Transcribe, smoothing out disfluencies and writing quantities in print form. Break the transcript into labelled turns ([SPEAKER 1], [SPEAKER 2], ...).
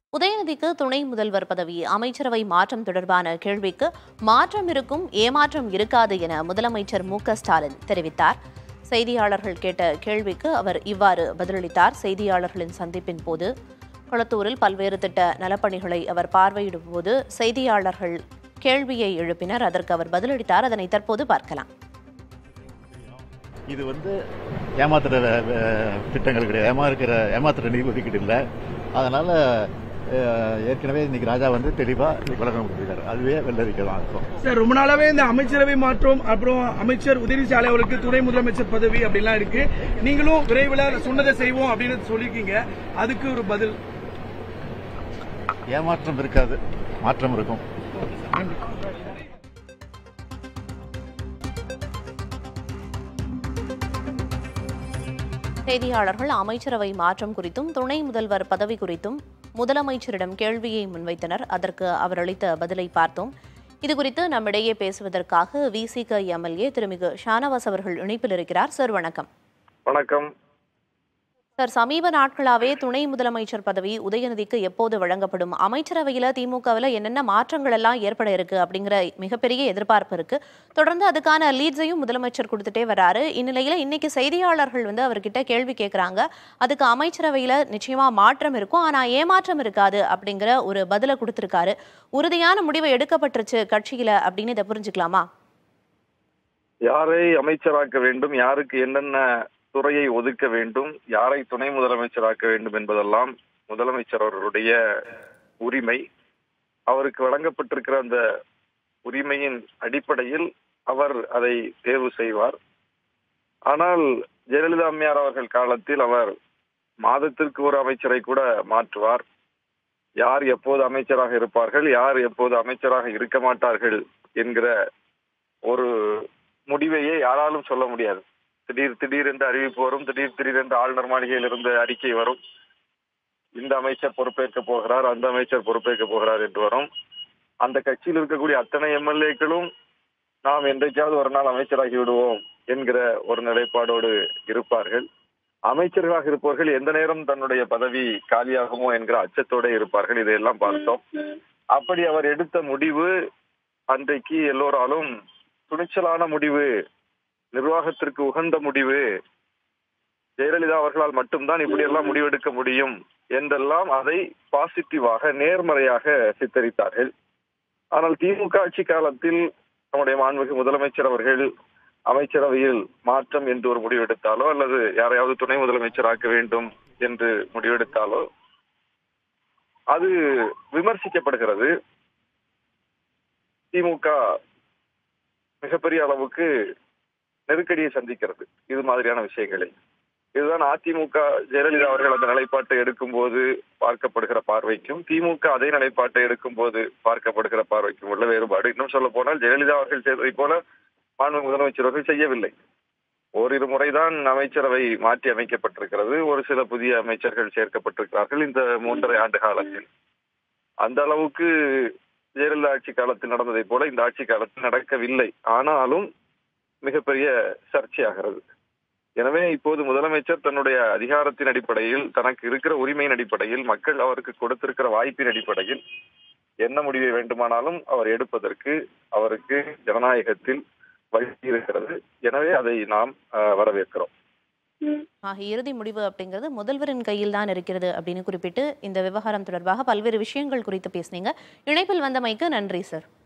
[SPEAKER 1] உதயநிதிக்கு துணை முதல்வர் பதவி அமைச்சரவை மாற்றம் தொடர்பான கேள்விக்கு மாற்றம் இருக்கும், ஏமாற்றம் இருக்காது என முதலமைச்சர் மு.க.ஸ்டாலின் தெரிவித்தார். செய்தியாளர்கள் கேட்ட கேள்விக்கு அவர் இவ்வாறு பதிலளித்தார். செய்தியாளர்களின் சந்திப்பின் போது கொளத்தூரில் பல்வேறு திட்ட நலப்பணிகளை அவர் பார்வையிடும் போது செய்தியாளர்கள் கேள்வியை எழுப்பினர். அதற்கு அவர் பதிலளித்தார். அதனை தற்போது பார்க்கலாம்.
[SPEAKER 2] இது ஏமாத்துற திட்டங்கள் கிடையாது, ஏமாத்துற நிதி ஒதுக்கீடு இல்லை. அதனால ஏற்கனவே இன்னைக்கு ராஜா தெளிவா விளக்கம் கொடுத்திருக்காரு. அதுவே வெள்ளரிக்கை தான் இருக்கும்.
[SPEAKER 3] சார், ரொம்ப நாளாவே இந்த அமைச்சரவை மாற்றம், அப்புறம் அமைச்சர் உதயநிதி அவர்களுக்கு துணை முதலமைச்சர் பதவி அப்படிலாம் இருக்கு. நீங்களும் விரைவில் சொன்னதை செய்வோம் அப்படின்னு சொல்லிருக்கீங்க. அதுக்கு ஒரு பதில்?
[SPEAKER 2] ஏமாற்றம் இருக்காது, மாற்றம் இருக்கும்.
[SPEAKER 1] செய்தியாளர்கள் அமைச்சரவை மாற்றம் குறித்தும் துணை முதல்வர் பதவி குறித்தும் முதலமைச்சரிடம் கேள்வியை முன்வைத்தனர். அதற்கு அவர் அளித்த பதிலை பார்த்தோம். இதுகுறித்து நம்மிடையே பேசுவதற்காக விசிக எம்எல்ஏ திருமிகு ஷானவாஸ் அவர்கள் இணைப்பில் இருக்கிறார். சார், வணக்கம்.
[SPEAKER 4] வணக்கம்
[SPEAKER 1] சார், சமீப நாட்களாவே துணை முதலமைச்சர் பதவி உதயநிதிக்கு எப்போது வழங்கப்படும், அமைச்சரவையில் திமுகவில் என்னென்ன மாற்றங்கள் எல்லாம் ஏற்பட இருக்கு அப்படிங்கிற மிகப்பெரிய எதிர்பார்ப்பு இருக்கு. தொடர்ந்து அதுக்கான லீட்ஸையும் முதலமைச்சர் கொடுத்துட்டே வராரு. இந்நிலையில இன்னைக்கு செய்தியாளர்கள் அவர்கிட்ட கேள்வி கேட்கிறாங்க. அதுக்கு அமைச்சரவையில் நிச்சயமா மாற்றம் இருக்கும், ஆனா ஏமாற்றம் இருக்காது அப்படிங்கிற ஒரு பதிலை கொடுத்திருக்காரு. உறுதியான முடிவு எடுக்கப்பட்டுருச்சு கட்சியில அப்படின்னு இதை புரிஞ்சுக்கலாமா?
[SPEAKER 4] யாரை அமைச்சராக்க வேண்டும், யாருக்கு என்னென்ன துறையை ஒதுக்க வேண்டும், யாரை துணை முதலமைச்சராக்க வேண்டும் என்பதெல்லாம் முதலமைச்சர் அவர்களுடைய உரிமை. அவருக்கு வழங்கப்பட்டிருக்கிற அந்த உரிமையின் அடிப்படையில் அவர் அதை தேர்வு செய்வார். ஆனால் ஜெயலலிதா அம்மையார் அவர்கள் காலத்தில் அவர் மாதத்திற்கு ஒரு அமைச்சரை கூட மாற்றுவார். யார் எப்போது அமைச்சராக இருப்பார்கள், யார் எப்போது அமைச்சராக இருக்க மாட்டார்கள் என்கிற ஒரு முடிவையே யாராலும் சொல்ல முடியாது. திடீர் என்று அறிவிப்பு வரும், திடீர் என்று ஆளுநர் மாளிகையில் இருந்து அறிக்கை வரும். இந்த அமைச்சர் பொறுப்பேற்க போகிறார், அந்த அமைச்சர் பொறுப்பேற்க போகிறார் என்று வரும். அந்த கட்சியில் இருக்கக்கூடிய அத்தனை எம்எல்ஏக்களும் நாம் என்றைக்காவது ஒரு நாள் அமைச்சராகி விடுவோம் என்கிற ஒரு நிலைப்பாடோடு இருப்பார்கள். அமைச்சர்களாக இருப்பவர்கள் எந்த நேரம் தன்னுடைய பதவி காலியாகுமோ என்கிற அச்சத்தோடு இருப்பார்கள். இதையெல்லாம் பார்த்தோம். அப்படி அவர் எடுத்த முடிவு அன்றைக்கு எல்லோராலும் துணிச்சலான முடிவு, நிர்வாகத்திற்கு உகந்த முடிவு, ஜெயலலிதா அவர்களால் மட்டும்தான் இப்படியெல்லாம் முடிவெடுக்க முடியும் என்றெல்லாம் அதை பாசிட்டிவாக, நேர்மறையாக சித்தரித்தார்கள். ஆனால் திமுக ஆட்சி காலத்தில் நம்முடைய மாண்புமிகு முதலமைச்சர் அவர்கள் அமைச்சரவையில் மாற்றம் என்று ஒரு முடிவெடுத்தாலோ அல்லது யாரையாவது துணை முதலமைச்சராக்க வேண்டும் என்று முடிவெடுத்தாலோ அது விமர்சிக்கப்படுகிறது. திமுக மிகப்பெரிய அளவுக்கு நெருக்கடியை சந்திக்கிறது இது மாதிரியான விஷயங்களில். இதுதான் அதிமுக ஜெயலலிதா அவர்கள் அந்த நிலைப்பாட்டை எடுக்கும் போது பார்க்கப்படுகிற பார்வைக்கும் திமுக அதே நிலைப்பாட்டை எடுக்கும் போது பார்க்கப்படுகிற பார்வைக்கும் உள்ள வேறுபாடு. இன்னும் சொல்ல போனால் ஜெயலலிதா அவர்கள் செய்ததை போல மாண்பு முதலமைச்சர்கள் செய்யவில்லை. ஓரிரு முறைதான் அமைச்சரவை மாற்றி அமைக்கப்பட்டிருக்கிறது. ஒரு சில புதிய அமைச்சர்கள் சேர்க்கப்பட்டிருக்கிறார்கள் இந்த 3.5 ஆண்டு காலத்தில். அந்த அளவுக்கு ஜெயலலிதா ஆட்சி காலத்தில் நடந்ததை போல இந்த ஆட்சி காலத்தில் நடக்கவில்லை. ஆனாலும் மிகப்பெரிய சர்ச்சையாகிறது. எனவே இப்போது முதலமைச்சர் தன்னுடைய அதிகாரத்தின் அடிப்படையில், தனக்கு இருக்கிற உரிமையின் அடிப்படையில், மக்கள் அவருக்கு கொடுத்திருக்கிற வாய்ப்பின் அடிப்படையில் என்ன முடிவை வேண்டுமானாலும் அவர் எடுப்பதற்கு அவருக்கு ஜனநாயகத்தில் வழி இருக்கிறது. எனவே அதை நாம் வரவேற்கிறோம்.
[SPEAKER 1] இறுதி முடிவு அப்படிங்கிறது முதல்வரின் கையில் தான் இருக்கிறது அப்படின்னு குறிப்பிட்டு இந்த விவகாரம் தொடர்பாக பல்வேறு விஷயங்கள் குறித்து பேசினீங்க. இணைப்பில் வந்தமைக்கு நன்றி சார்.